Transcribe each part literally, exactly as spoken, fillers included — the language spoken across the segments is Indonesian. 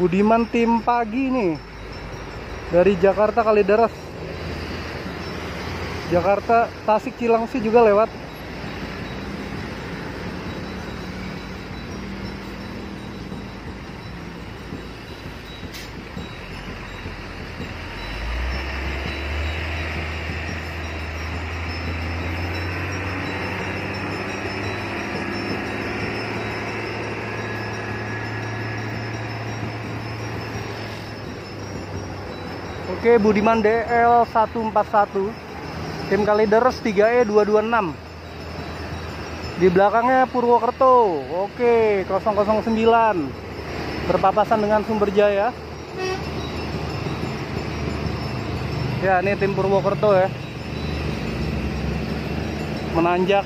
Budiman tim pagi nih dari Jakarta Kalideres. Jakarta Tasik Cilangsi juga lewat. Oke, Budiman D L seratus empat puluh satu, tim Kalideres tiga E dua dua enam. Di belakangnya Purwokerto. Oke, nol nol sembilan berpapasan dengan Sumberjaya. Ya, ini tim Purwokerto ya, menanjak.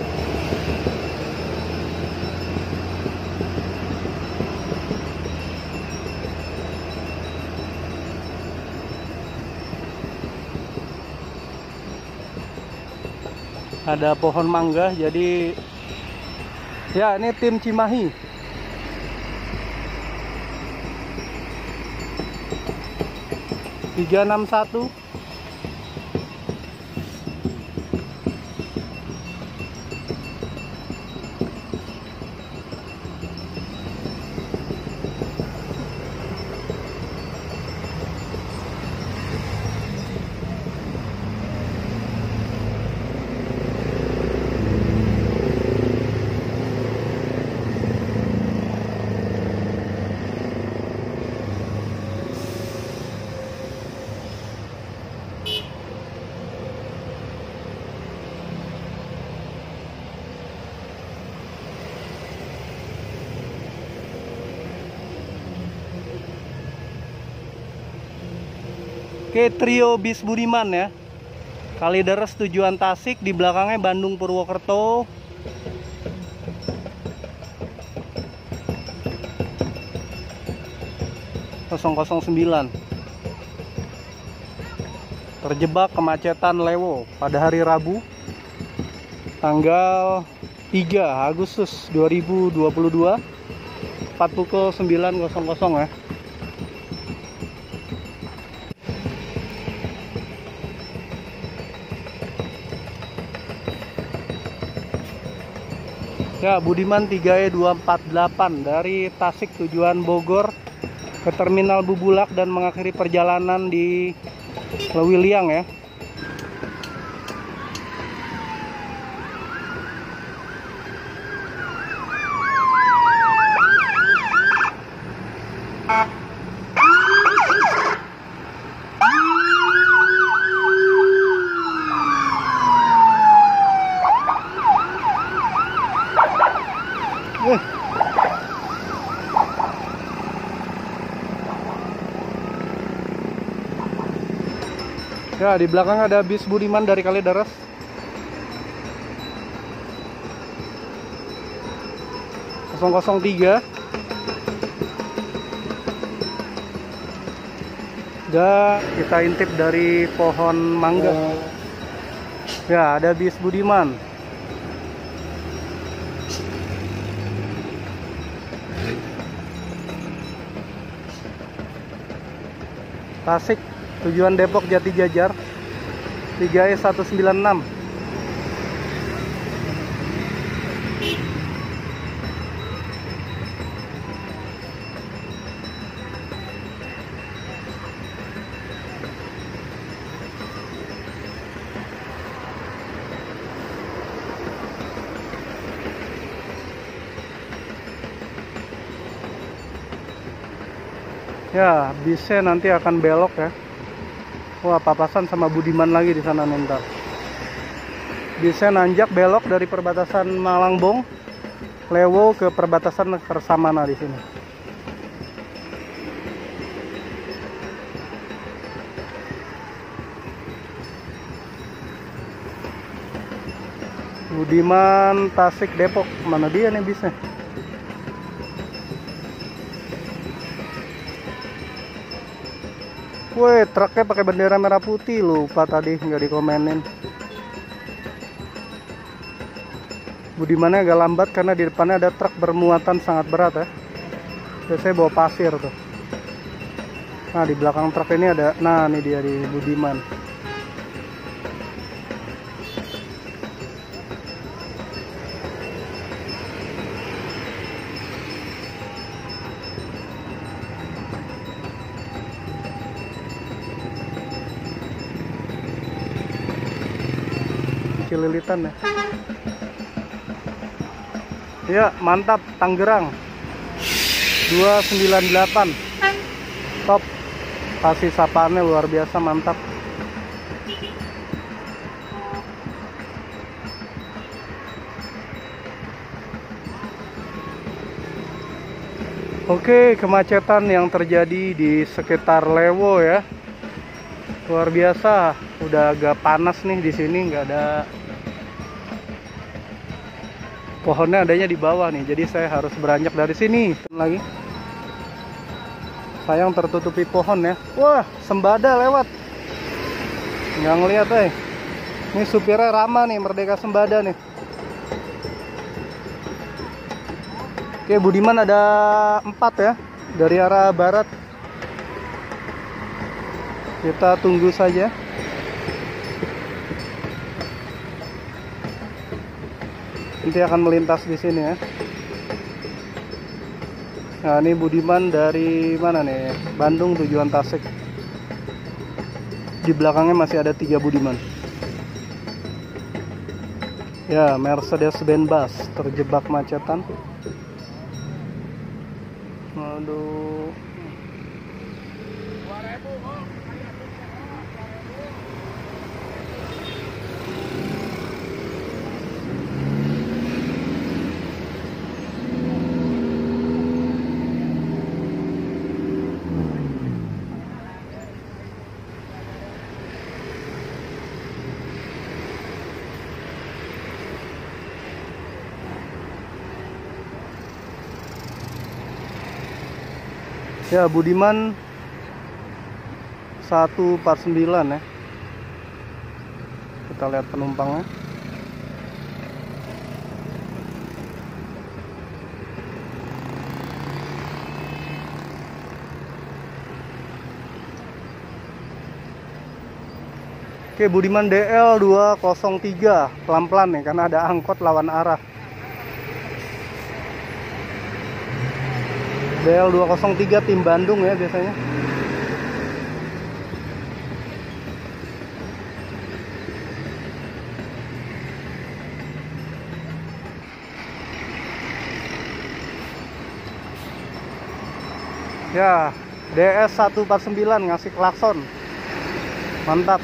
Ada pohon mangga, jadi ya ini tim Cimahi. tiga enam satu. Oke, trio bis Budiman ya. Kalideres tujuan Tasik, di belakangnya Bandung Purwokerto. nol nol sembilan. Terjebak kemacetan Lewo pada hari Rabu tanggal tiga Agustus dua ribu dua puluh dua, tepat pukul sembilan nol nol ya. Ya, Budiman tiga E dua empat delapan dari Tasik tujuan Bogor ke Terminal Bubulak dan mengakhiri perjalanan di Lewiliang ya. Ya, di belakang ada bis Budiman dari Kalideres. nol nol tiga. Dan kita intip dari pohon mangga. Ya, ada bis Budiman. Tasik tujuan Depok Jati Jajar tiga E seratus sembilan puluh enam. Ya, bisnya nanti akan belok ya. Wah, papasan sama Budiman lagi di sana ntar. Bisa nanjak belok dari perbatasan Malangbong, Lewo ke perbatasan Kersamana di sini. Budiman Tasik Depok, mana dia nih bisnya? Woi, truknya pakai bendera merah putih, lupa tadi nggak dikomenin. Budimannya agak lambat karena di depannya ada truk bermuatan sangat berat ya. Biasanya bawa pasir tuh. Nah, di belakang truk ini ada, nah ini dia di Budiman. Cililitan ya. Ya, mantap, Tangerang dua sembilan delapan. Top. Kasih sapaannya luar biasa, mantap. Oke, kemacetan yang terjadi di sekitar Lewo ya. Luar biasa, udah agak panas nih di sini, nggak ada pohonnya, adanya di bawah nih. Jadi saya harus beranjak dari sini lagi. Sayang tertutupi pohon ya. Wah, Sembada lewat. Nggak ngeliat eh. Ini supirnya Rama nih, Merdeka Sembada nih. Oke, Budiman ada empat ya, dari arah barat. Kita tunggu saja. Nanti akan melintas di sini ya. Nah, ini Budiman dari mana nih? Bandung tujuan Tasik. Di belakangnya masih ada tiga Budiman. Ya, Mercedes-Benz Bus terjebak macetan. Aduh. Ya, Budiman seratus empat puluh sembilan ya. Kita lihat penumpangnya. Oke, Budiman D L dua nol tiga, pelan-pelan nih karena ada angkot lawan arah. D L dua nol tiga tim Bandung ya biasanya. Ya, D S seratus empat puluh sembilan ngasih klakson. Mantap.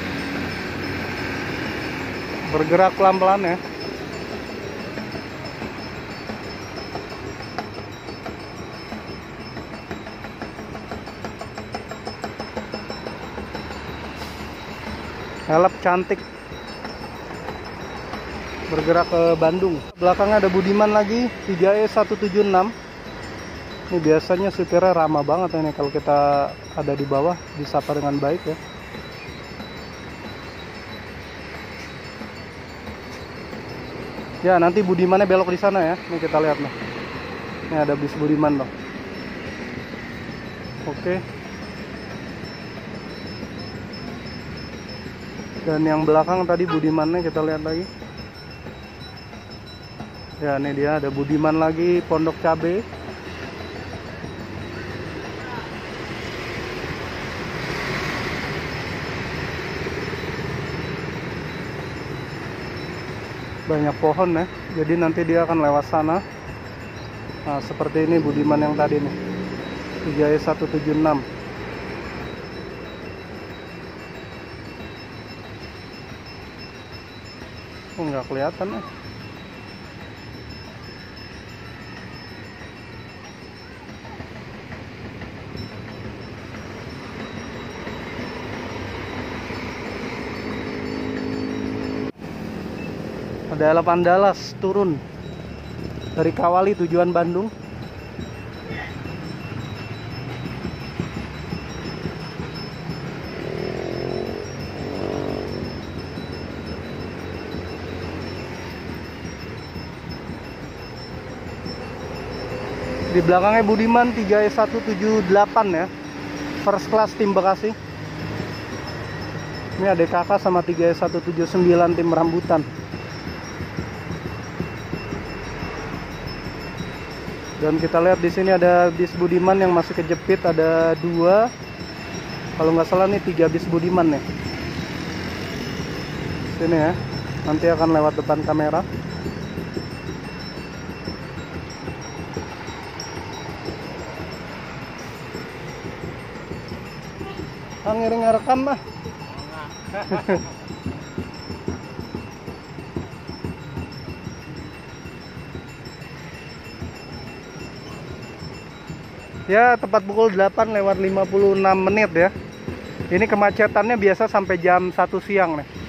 Bergerak pelan-pelan ya. Help cantik. Bergerak ke Bandung. Belakangnya ada Budiman lagi, tiga E seratus tujuh puluh enam. Ini biasanya supirnya ramah banget ini kalau kita ada di bawah, disapa dengan baik ya. Ya, nanti Budimannya belok di sana ya. Ini kita lihat nih. Ini ada bis Budiman loh. Oke. Dan yang belakang tadi Budimannya kita lihat lagi. Ya, ini dia ada Budiman lagi, Pondok Cabe. Banyak pohon ya, jadi nanti dia akan lewat sana. Nah, seperti ini Budiman yang tadi nih, tiga E seratus tujuh puluh enam. Oh, nggak kelihatan ya. Ada Delapan Dallas turun dari Kawali tujuan Bandung. Di belakangnya Budiman tiga E seratus tujuh puluh delapan ya. first class tim Bekasi. Ini ada K K sama tiga S seratus tujuh puluh sembilan tim Rambutan. Dan kita lihat di sini ada bis Budiman yang masih kejepit, ada dua. Kalau nggak salah nih tiga bis Budiman nih. Sini ya. Nanti akan lewat depan kamera. Ah, ngiring ngerekam mah. Ya, tepat pukul delapan lewat lima puluh enam menit ya. Ini kemacetannya biasa sampai jam satu siang nih.